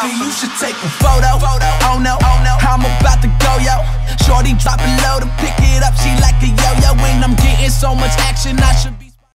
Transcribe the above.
selfie, you should take a photo. Oh no, I'm about to go, yo. Shorty dropping low to pick it up, she like a yo-yo. When I'm getting so much action, I should be